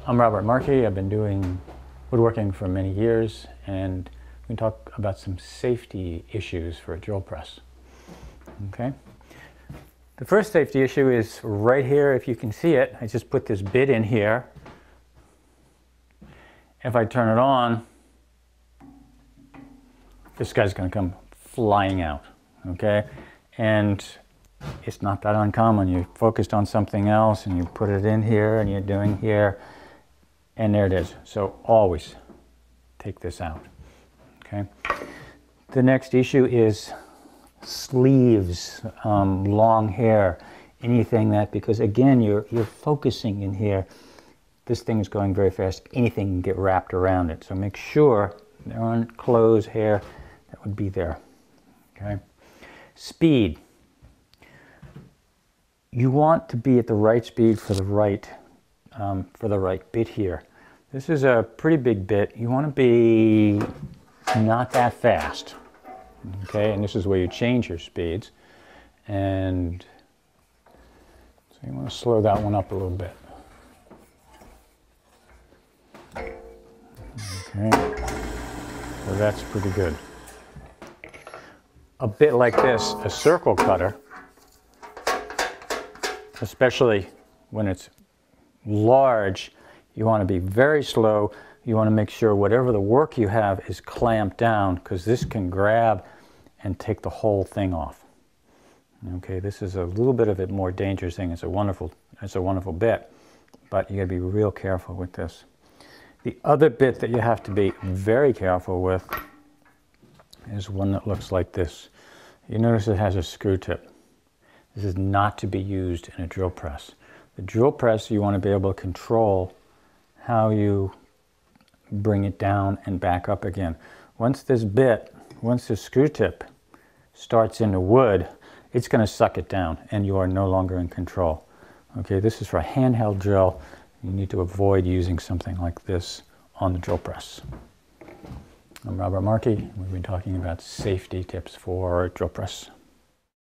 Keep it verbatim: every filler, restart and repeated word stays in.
I'm Robert Markey. I've been doing woodworking for many years, and we can talk about some safety issues for a drill press. Okay. The first safety issue is right here. If you can see it, I just put this bit in here. If I turn it on, this guy's going to come flying out. Okay, and it's not that uncommon. You're focused on something else and you put it in here and you're doing here, and there it is. So always take this out. Okay. The next issue is sleeves, um, long hair, anything that, because again, you're, you're focusing in here. This thing is going very fast. Anything can get wrapped around it. So make sure there aren't clothes, hair, that would be there. Okay. Speed. You want to be at the right speed for the right, um, for the right bit here. This is a pretty big bit. You want to be not that fast. Okay, and this is where you change your speeds. And so you want to slow that one up a little bit. Okay, so that's pretty good. A bit like this, a circle cutter, especially when it's large, you want to be very slow. You want to make sure whatever the work you have is clamped down, because this can grab and take the whole thing off. Okay, this is a little bit of a more dangerous thing. It's a wonderful, it's a wonderful bit, but you got to be real careful with this. The other bit that you have to be very careful with is one that looks like this. You notice it has a screw tip. This is not to be used in a drill press. The drill press, you want to be able to control how you bring it down and back up again. Once this bit, once the screw tip starts in the wood, it's going to suck it down and you are no longer in control. Okay, this is for a handheld drill. You need to avoid using something like this on the drill press. I'm Robert Markey. We've been talking about safety tips for drill press.